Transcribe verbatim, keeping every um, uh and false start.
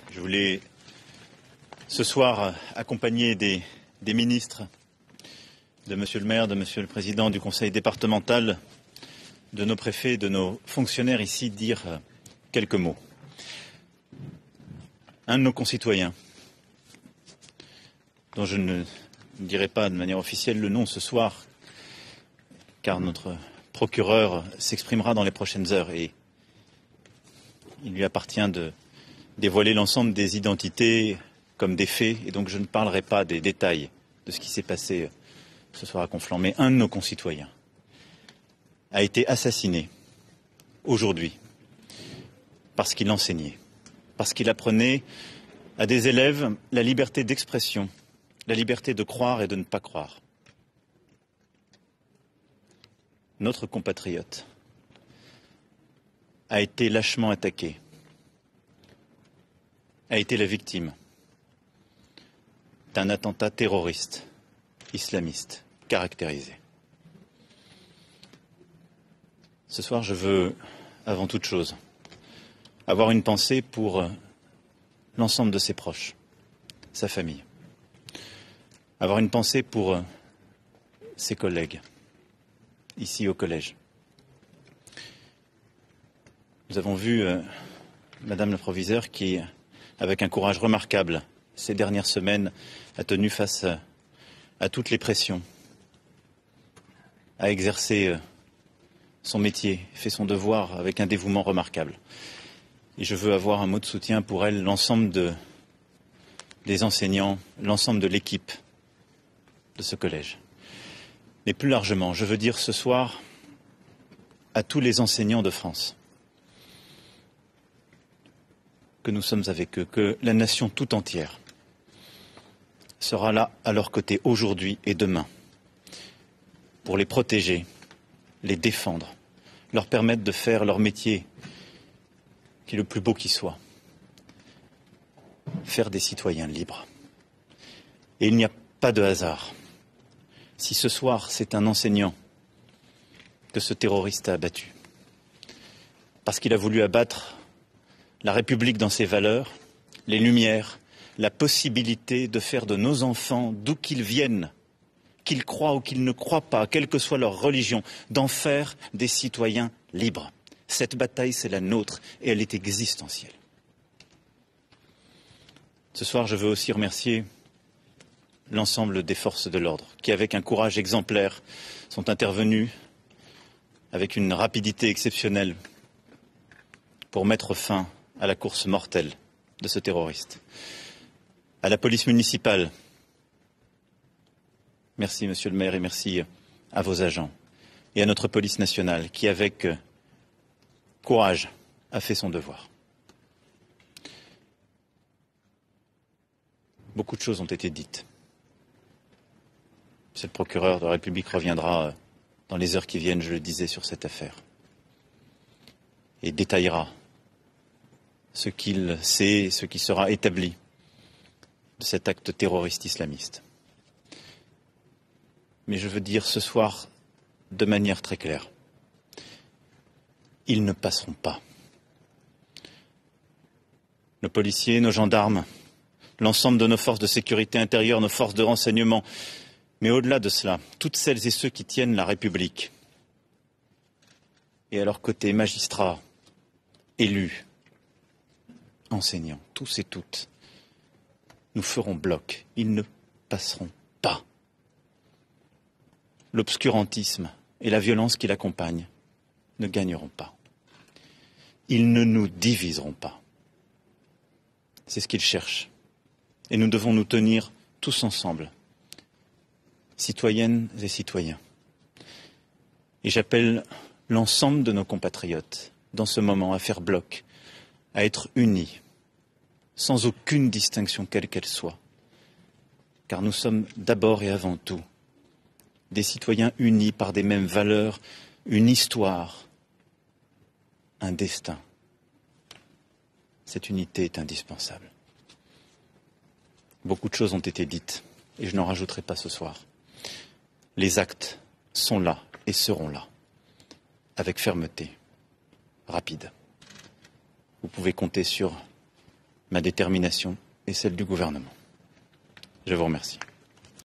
Je voulais ce soir accompagner des, des ministres, de Monsieur le maire, de Monsieur le président du conseil départemental, de nos préfets, de nos fonctionnaires ici, dire quelques mots. Un de nos concitoyens, dont je ne dirai pas de manière officielle le nom ce soir, car notre procureur s'exprimera dans les prochaines heures et il lui appartient de dévoiler l'ensemble des identités comme des faits, et donc je ne parlerai pas des détails de ce qui s'est passé ce soir à Conflans. Mais un de nos concitoyens a été assassiné aujourd'hui parce qu'il enseignait, parce qu'il apprenait à des élèves la liberté d'expression, la liberté de croire et de ne pas croire. Notre compatriote a été lâchement attaqué, a été la victime d'un attentat terroriste, islamiste, caractérisé. Ce soir, je veux, avant toute chose, avoir une pensée pour l'ensemble de ses proches, sa famille. Avoir une pensée pour ses collègues, ici au collège. Nous avons vu euh, Madame la proviseure qui, avec un courage remarquable, ces dernières semaines, a tenu face à, à toutes les pressions, a exercé euh, son métier, fait son devoir avec un dévouement remarquable. Et je veux avoir un mot de soutien pour elle, l'ensemble de, des enseignants, l'ensemble de l'équipe de ce collège. Mais plus largement, je veux dire ce soir à tous les enseignants de France que nous sommes avec eux, que la nation tout entière sera là à leur côté aujourd'hui et demain pour les protéger, les défendre, leur permettre de faire leur métier qui est le plus beau qui soit, faire des citoyens libres. Et il n'y a pas de hasard. Si ce soir c'est un enseignant que ce terroriste a abattu, parce qu'il a voulu abattre la République dans ses valeurs, les lumières, la possibilité de faire de nos enfants, d'où qu'ils viennent, qu'ils croient ou qu'ils ne croient pas, quelle que soit leur religion, d'en faire des citoyens libres. Cette bataille, c'est la nôtre et elle est existentielle. Ce soir, je veux aussi remercier l'ensemble des forces de l'ordre qui, avec un courage exemplaire, sont intervenues avec une rapidité exceptionnelle pour mettre fin à la course mortelle de ce terroriste. À la police municipale, merci monsieur le maire et merci à vos agents. Et à notre police nationale qui, avec courage, a fait son devoir. Beaucoup de choses ont été dites. Monsieur le procureur de la République reviendra dans les heures qui viennent, je le disais, sur cette affaire. Et détaillera ce qu'il sait, ce qui sera établi de cet acte terroriste islamiste. Mais je veux dire ce soir, de manière très claire, ils ne passeront pas. Nos policiers, nos gendarmes, l'ensemble de nos forces de sécurité intérieure, nos forces de renseignement, mais au-delà de cela, toutes celles et ceux qui tiennent la République, et à leur côté, magistrats, élus, enseignants, tous et toutes, nous ferons bloc. Ils ne passeront pas. L'obscurantisme et la violence qui l'accompagnent ne gagneront pas. Ils ne nous diviseront pas. C'est ce qu'ils cherchent. Et nous devons nous tenir tous ensemble, citoyennes et citoyens. Et j'appelle l'ensemble de nos compatriotes, dans ce moment, à faire bloc, à être unis, sans aucune distinction quelle qu'elle soit. Car nous sommes d'abord et avant tout des citoyens unis par des mêmes valeurs, une histoire, un destin. Cette unité est indispensable. Beaucoup de choses ont été dites, et je n'en rajouterai pas ce soir. Les actes sont là et seront là, avec fermeté, rapide. Vous pouvez compter sur ma détermination et celle du gouvernement. Je vous remercie.